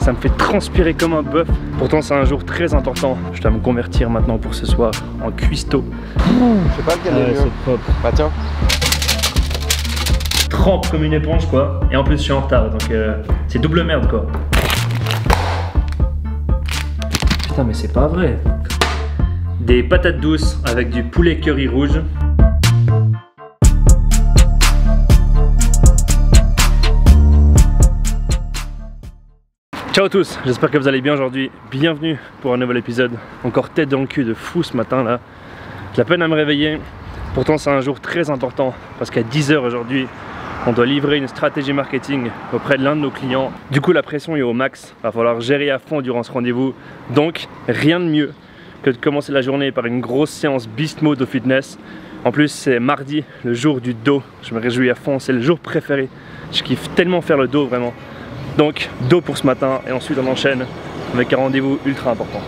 Ça me fait transpirer comme un bœuf. Pourtant c'est un jour très important. Je dois me convertir maintenant pour ce soir en cuistot. Je sais pas lequel est mieux. C'est propre. Bah tiens. Trempe comme une éponge quoi. Et en plus je suis en retard donc c'est double merde quoi. Putain mais c'est pas vrai. Des patates douces avec du poulet curry rouge. Ciao à tous, j'espère que vous allez bien aujourd'hui. Bienvenue pour un nouvel épisode. Encore tête dans le cul de fou ce matin là. J'ai la peine à me réveiller. Pourtant c'est un jour très important parce qu'à 10 h aujourd'hui, on doit livrer une stratégie marketing auprès de l'un de nos clients. Du coup la pression est au max. Il va falloir gérer à fond durant ce rendez-vous. Donc rien de mieux que de commencer la journée par une grosse séance Beast Mode au fitness. En plus c'est mardi, le jour du dos. Je me réjouis à fond, c'est le jour préféré. Je kiffe tellement faire le dos vraiment. Donc dos pour ce matin et ensuite on enchaîne avec un rendez-vous ultra important.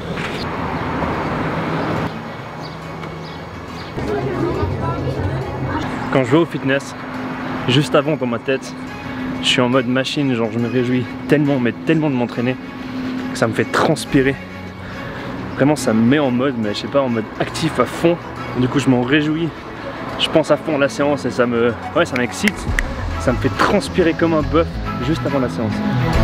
Quand je vais au fitness, juste avant dans ma tête, je suis en mode machine, genre je me réjouis tellement mais tellement de m'entraîner que ça me fait transpirer. Vraiment ça me met en mode, mais je sais pas, en mode actif à fond. Du coup je m'en réjouis, je pense à fond à la séance et ça m'excite. Ça me fait transpirer comme un bœuf juste avant la séance.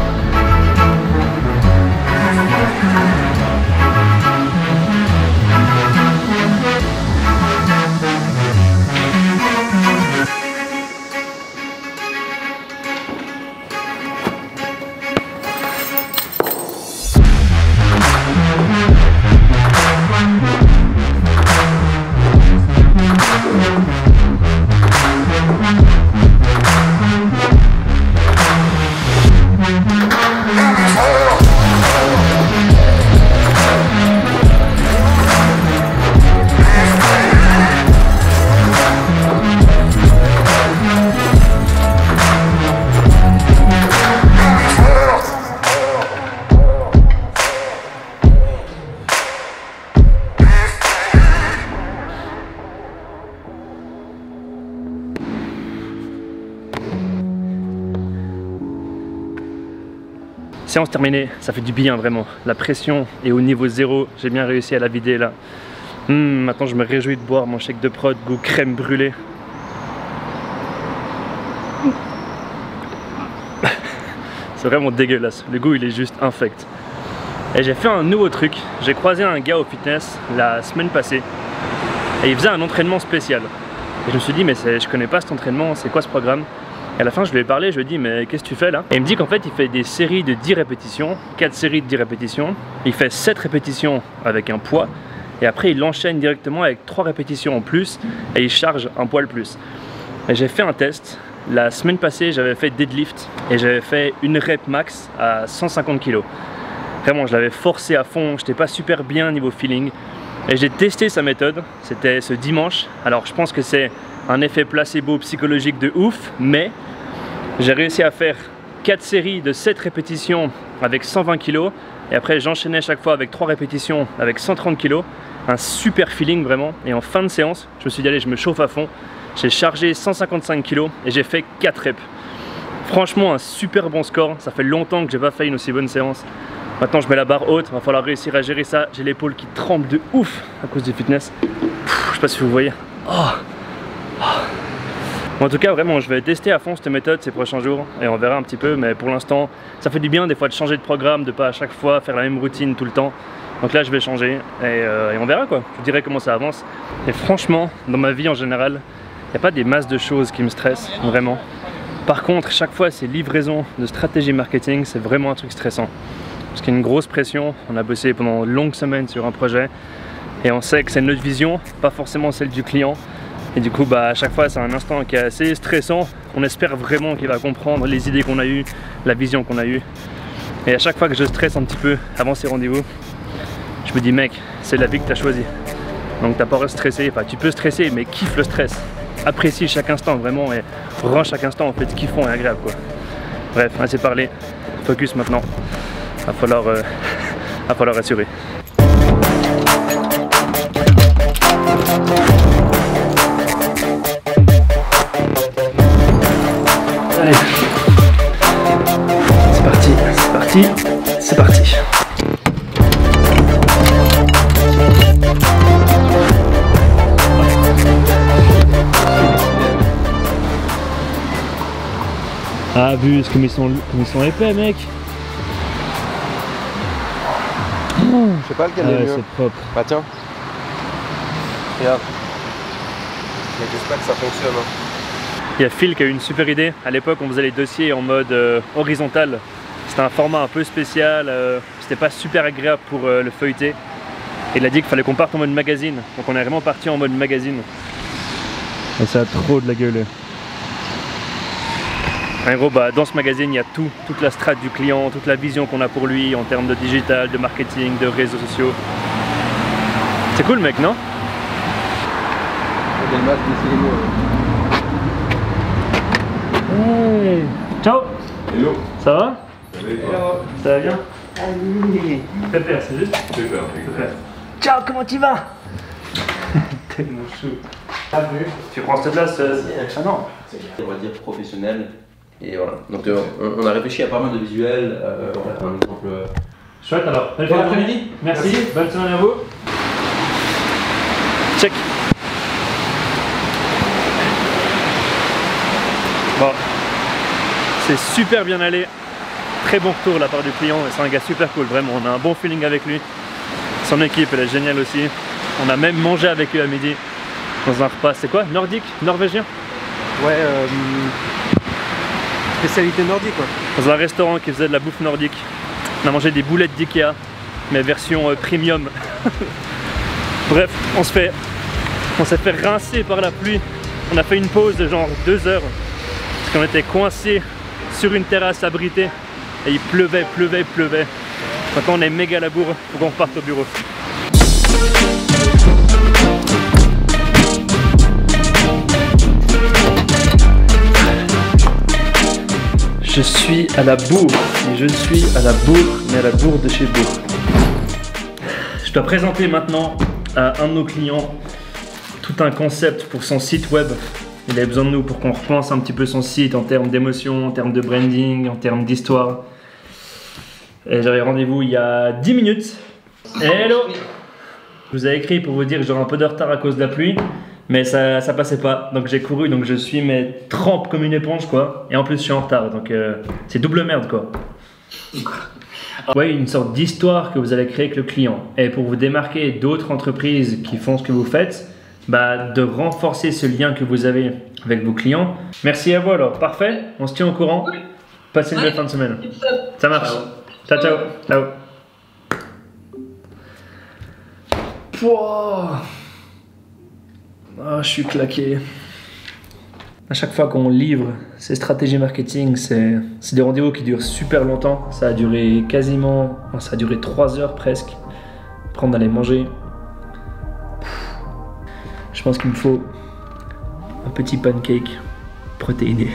Séance terminée, ça fait du bien vraiment. La pression est au niveau 0, j'ai bien réussi à la vider là. Maintenant je me réjouis de boire mon shake de prod goût crème brûlée. C'est vraiment dégueulasse, le goût il est juste infect. Et j'ai fait un nouveau truc, j'ai croisé un gars au fitness la semaine passée et il faisait un entraînement spécial. Et je me suis dit mais je connais pas cet entraînement, c'est quoi ce programme? Et à la fin je lui ai parlé, je lui ai dit mais qu'est-ce que tu fais là? Et il me dit qu'en fait il fait des séries de 10 répétitions, 4 séries de 10 répétitions. Il fait 7 répétitions avec un poids et après il enchaîne directement avec 3 répétitions en plus et il charge un poids le plus. Et j'ai fait un test, la semaine passée j'avais fait deadlift et j'avais fait une rep max à 150 kg. Vraiment je l'avais forcé à fond, j'étais pas super bien niveau feeling. Et j'ai testé sa méthode, c'était ce dimanche. Alors je pense que c'est un effet placebo psychologique de ouf, mais j'ai réussi à faire 4 séries de 7 répétitions avec 120 kg et après j'enchaînais chaque fois avec 3 répétitions avec 130 kg. Un super feeling vraiment. Et en fin de séance, je me suis dit allez je me chauffe à fond. J'ai chargé 155 kg et j'ai fait 4 reps. Franchement un super bon score, ça fait longtemps que j'ai pas fait une aussi bonne séance. Maintenant je mets la barre haute, va falloir réussir à gérer ça. J'ai l'épaule qui tremble de ouf à cause du fitness. Je sais pas si vous voyez. En tout cas vraiment je vais tester à fond cette méthode ces prochains jours et on verra un petit peu, mais pour l'instant ça fait du bien des fois de changer de programme, de pas à chaque fois faire la même routine tout le temps. Donc là je vais changer et on verra quoi, je vous dirai comment ça avance. Et franchement dans ma vie en général, il n'y a pas des masses de choses qui me stressent vraiment. Par contre chaque fois ces livraisons de stratégie marketing c'est vraiment un truc stressant. Parce qu'il y a une grosse pression, on a bossé pendant de longues semaines sur un projet et on sait que c'est notre vision, pas forcément celle du client. Et du coup bah, à chaque fois c'est un instant qui est assez stressant. On espère vraiment qu'il va comprendre les idées qu'on a eues, la vision qu'on a eue. Et à chaque fois que je stresse un petit peu avant ces rendez-vous, je me dis mec, c'est la vie que tu as choisie. Donc t'as pas à stresser, enfin tu peux stresser mais kiffe le stress. Apprécie chaque instant vraiment et rends chaque instant en fait kiffant et agréable quoi. Bref, assez parlé, focus maintenant. Va falloir assurer. Allez, c'est parti, C'est parti. Ah, abuse comme ils sont épais, mec. Je sais pas lequel est mieux. C'est propre. Bah tiens. Regarde. Mais j'espère que ça fonctionne. Hein. Il y a Phil qui a eu une super idée. À l'époque, on faisait les dossiers en mode horizontal. C'était un format un peu spécial. C'était pas super agréable pour le feuilleter. Et il a dit qu'il fallait qu'on parte en mode magazine. Donc on est vraiment parti en mode magazine. Et ça a trop de la gueule. En gros, bah, dans ce magazine, il y a tout, toute la strate du client, toute la vision qu'on a pour lui en termes de digital, de marketing, de réseaux sociaux. C'est cool, mec, non? Hey. Ciao. Hello. Ça va? Hello. Ça va bien? Allez. Pépère, c'est juste? Super. Ciao, comment tu vas? Tellement chou. Tu prends cette place ah non. On va dire professionnel. Et voilà. Donc on a réfléchi à pas mal de visuels. Un exemple. Chouette alors. Bon après-midi. Merci. Bonne semaine à vous. Check. Bon. C'est super bien allé. Très bon retour de la part du client. C'est un gars super cool. Vraiment, on a un bon feeling avec lui. Son équipe, elle est géniale aussi. On a même mangé avec eux à midi. Dans un repas. C'est quoi? Nordique? Norvégien? Ouais, spécialité nordique quoi. Dans un restaurant qui faisait de la bouffe nordique. On a mangé des boulettes d'Ikea, mais version premium. Bref, on s'est fait rincer par la pluie. On a fait une pause de genre 2 heures. Parce qu'on était coincés sur une terrasse abritée. Et il pleuvait. Maintenant on est méga à la bourre, faut qu'on reparte au bureau. Je suis à la bourre, et je suis à la bourre, mais à la bourre de chez Bourg. Je dois présenter maintenant à un de nos clients tout un concept pour son site web. Il avait besoin de nous pour qu'on repense un petit peu son site en termes d'émotion, en termes de branding, en termes d'histoire. Et j'avais rendez-vous il y a 10 minutes. Hello! Je vous ai écrit pour vous dire que j'aurai un peu de retard à cause de la pluie. Mais ça passait pas, donc j'ai couru, donc je suis mais trempe comme une éponge quoi. Et en plus je suis en retard, donc c'est double merde quoi. Ouais, une sorte d'histoire que vous allez créer avec le client. Et pour vous démarquer d'autres entreprises qui font ce que vous faites, bah, de renforcer ce lien que vous avez avec vos clients. Merci à vous alors, parfait, on se tient au courant. Passez une belle fin de semaine. Ça marche. Ciao, ciao. Ciao. Pouah. Oh, je suis claqué. À chaque fois qu'on livre ces stratégies marketing, c'est des rendez-vous qui durent super longtemps. Ça a duré quasiment, ça a duré 3 heures presque. Après on allait manger. Je pense qu'il me faut un petit pancake protéiné.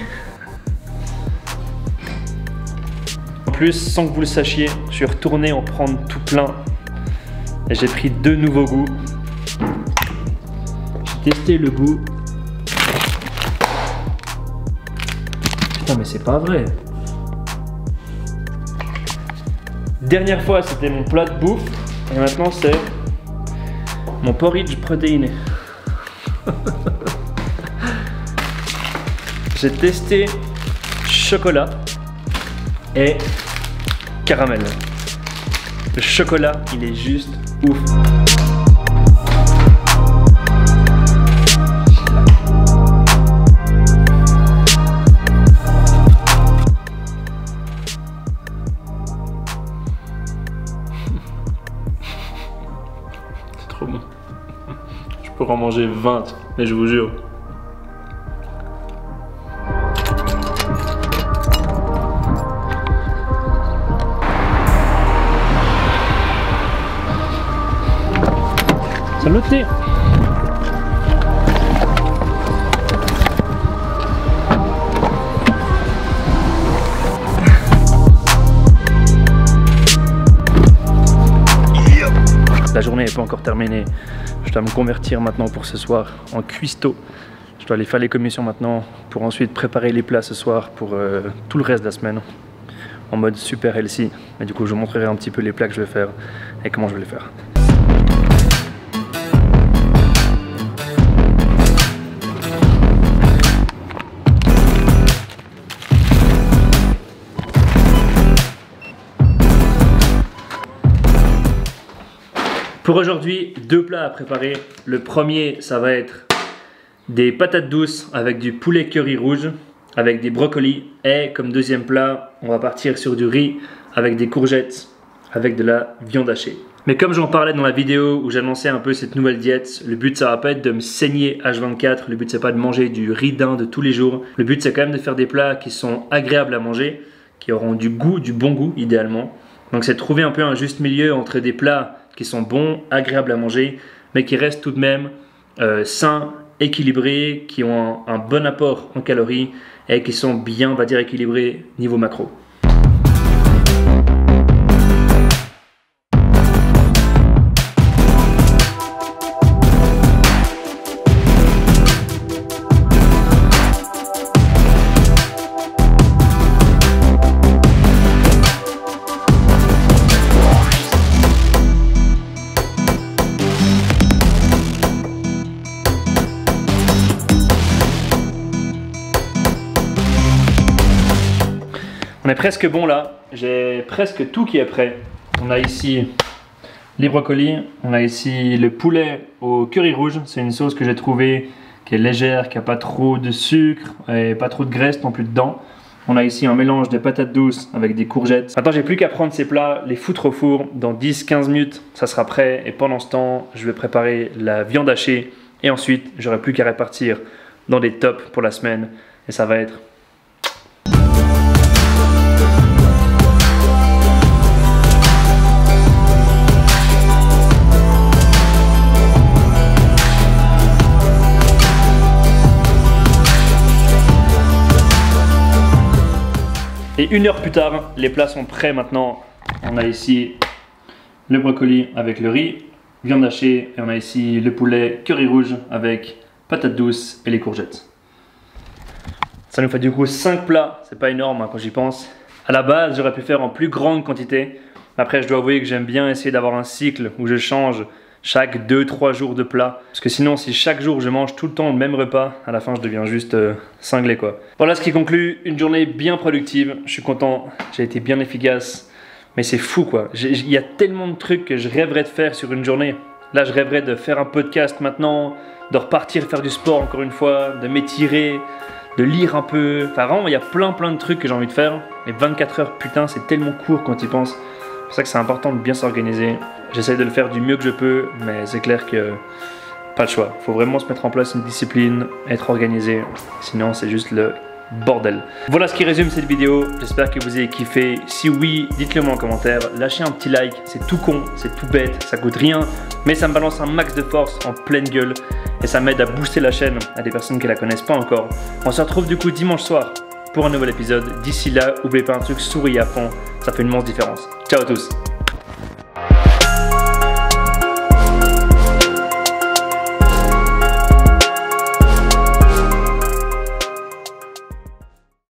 En plus, sans que vous le sachiez, je suis retourné en prendre tout plein. Et j'ai pris 2 nouveaux goûts. Tester le goût. Putain mais c'est pas vrai. Dernière fois c'était mon plat de bouffe et maintenant c'est mon porridge protéiné. J'ai testé chocolat et caramel. Le chocolat il est juste ouf. Trop bon. Je pourrais en manger 20, mais je vous jure. Salut. La journée n'est pas encore terminée. Je dois me convertir maintenant pour ce soir en cuistot. Je dois aller faire les commissions maintenant pour ensuite préparer les plats ce soir pour tout le reste de la semaine. en mode super healthy. Et du coup, je vous montrerai un petit peu les plats que je vais faire et comment je vais les faire. Pour aujourd'hui, 2 plats à préparer. Le premier, ça va être des patates douces avec du poulet curry rouge, avec des brocolis. Et comme deuxième plat, on va partir sur du riz avec des courgettes, avec de la viande hachée. Mais comme j'en parlais dans la vidéo où j'annonçais un peu cette nouvelle diète, le but ça va pas être de me saigner H24, le but c'est pas de manger du riz d'Inde tous les jours. Le but c'est quand même de faire des plats qui sont agréables à manger, qui auront du goût, du bon goût idéalement. Donc c'est de trouver un peu un juste milieu entre des plats qui sont bons, agréables à manger, mais qui restent tout de même sains, équilibrés, qui ont un bon apport en calories et qui sont bien, on va dire, équilibrés niveau macro. On est presque bon là, j'ai presque tout qui est prêt. On a ici les brocolis, on a ici le poulet au curry rouge. C'est une sauce que j'ai trouvée qui est légère, qui n'a pas trop de sucre et pas trop de graisse non plus dedans. On a ici un mélange de patates douces avec des courgettes. Maintenant j'ai plus qu'à prendre ces plats, les foutre au four. Dans 10-15 minutes ça sera prêt et pendant ce temps je vais préparer la viande hachée et ensuite j'aurai plus qu'à répartir dans des tops pour la semaine et ça va être... Et 1 heure plus tard, les plats sont prêts maintenant. On a ici le brocoli avec le riz, viande hachée, et on a ici le poulet curry rouge avec patates douces et les courgettes. Ça nous fait du coup 5 plats, c'est pas énorme hein, quand j'y pense. À la base, j'aurais pu faire en plus grande quantité. Après, je dois avouer que j'aime bien essayer d'avoir un cycle où je change chaque 2-3 jours de plat. Parce que sinon, si chaque jour je mange tout le temps le même repas, à la fin je deviens juste cinglé quoi. Voilà ce qui conclut une journée bien productive. Je suis content, j'ai été bien efficace. Mais c'est fou quoi. Il y a tellement de trucs que je rêverais de faire sur une journée. Là, je rêverais de faire un podcast maintenant, de repartir faire du sport encore une fois, de m'étirer, de lire un peu. Enfin vraiment, il y a plein de trucs que j'ai envie de faire. Et 24 heures, putain, c'est tellement court quand tu y penses. C'est pour ça que c'est important de bien s'organiser. J'essaie de le faire du mieux que je peux, mais c'est clair que pas le choix. Il faut vraiment se mettre en place une discipline, être organisé, sinon c'est juste le bordel. Voilà ce qui résume cette vidéo, j'espère que vous avez kiffé. Si oui, dites-le moi en commentaire, lâchez un petit like, c'est tout con, c'est tout bête, ça coûte rien, mais ça me balance un max de force en pleine gueule et ça m'aide à booster la chaîne à des personnes qui la connaissent pas encore. On se retrouve du coup dimanche soir pour un nouvel épisode. D'ici là, n'oubliez pas un truc, souriez à fond, ça fait une immense différence. Ciao à tous.